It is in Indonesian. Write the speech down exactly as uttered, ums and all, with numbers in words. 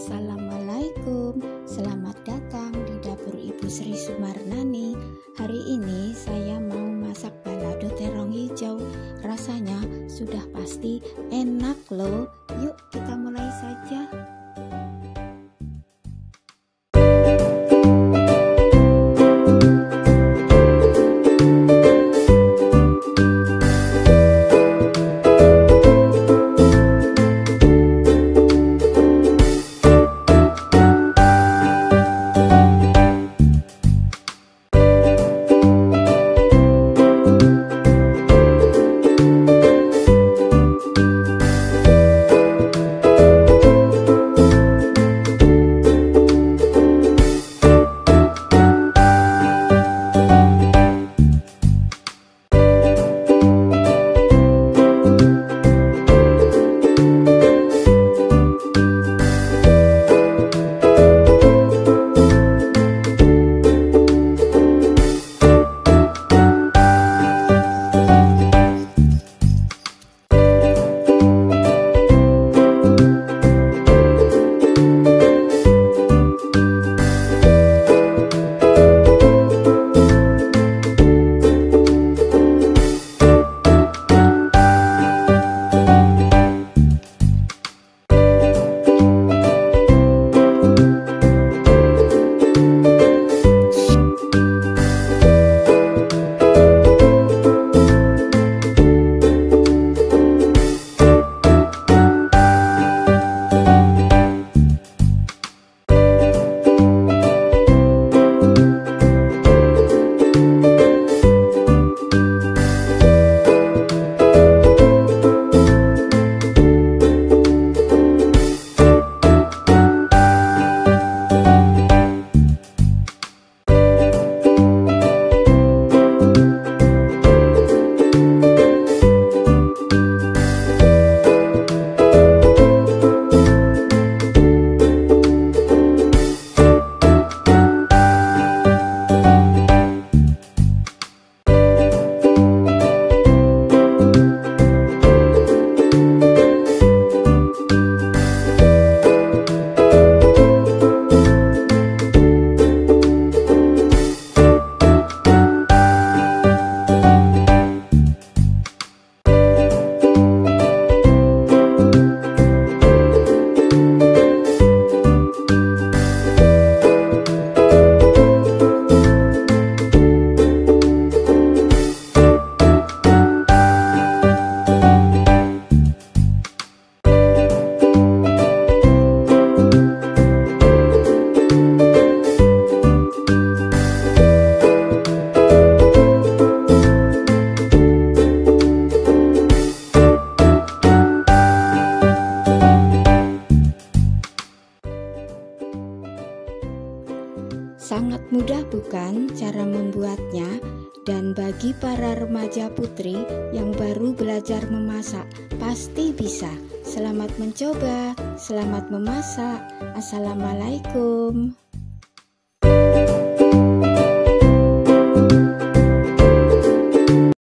Assalamualaikum, selamat datang di dapur Ibu Sri Sumarnani. Hari ini saya mau masak balado terong hijau. Rasanya sudah pasti enak loh. Yuk kita mulai saja. Sangat mudah bukan cara membuatnya? Dan bagi para remaja putri yang baru belajar memasak, pasti bisa. Selamat mencoba, selamat memasak. Assalamualaikum.